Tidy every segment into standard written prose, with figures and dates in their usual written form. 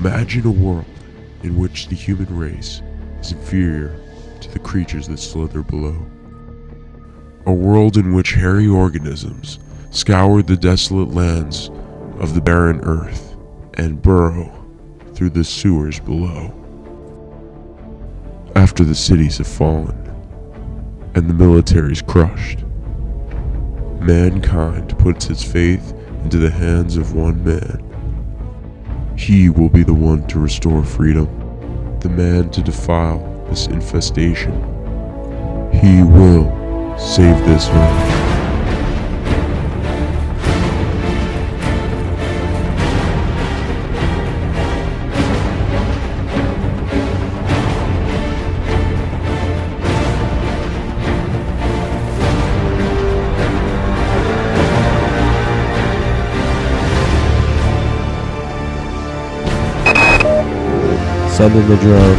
Imagine a world in which the human race is inferior to the creatures that slither below. A world in which hairy organisms scour the desolate lands of the barren earth and burrow through the sewers below. After the cities have fallen and the military's crushed, mankind puts its faith into the hands of one man. He will be the one to restore freedom, the man to defile this infestation. He will save this earth. Send in the drone.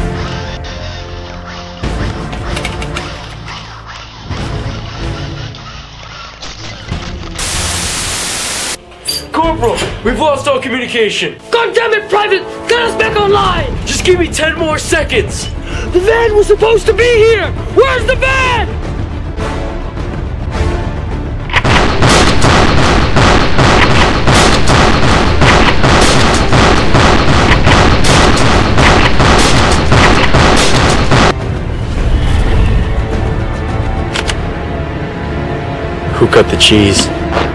Corporal, we've lost all communication. God damn it, Private! Get us back online! Just give me 10 more seconds. The van was supposed to be here! Where's the van? Who cut the cheese?